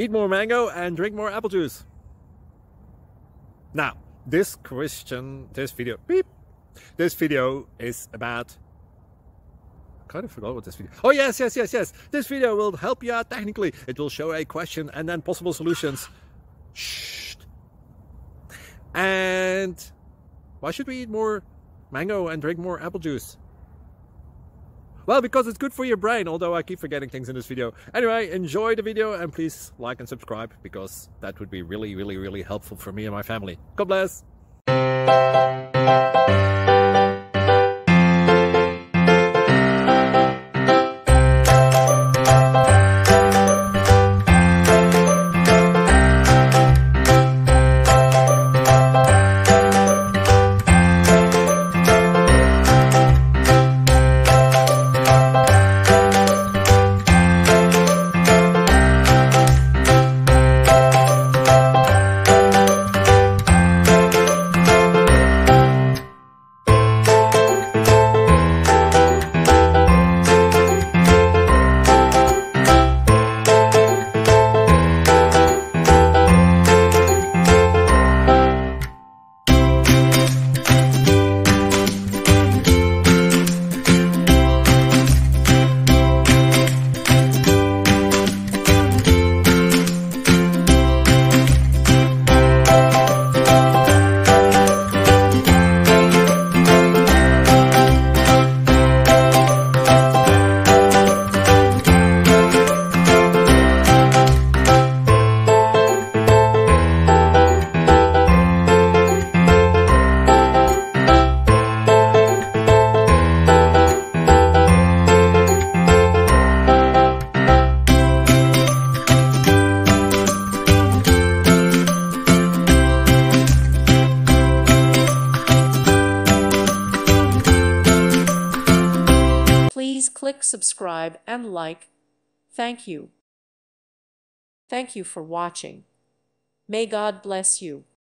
Eat more mango and drink more apple juice. Now, this video is about... I kind of forgot what this video... Oh, yes. This video will help you out technically. It will show a question and then possible solutions. Shh. And why should we eat more mango and drink more apple juice? Well, because it's good for your brain, although I keep forgetting things in this video. Anyway, enjoy the video and please like and subscribe, because that would be really helpful for me and my family. God bless! Please click subscribe and like. Thank you. Thank you for watching. May God bless you.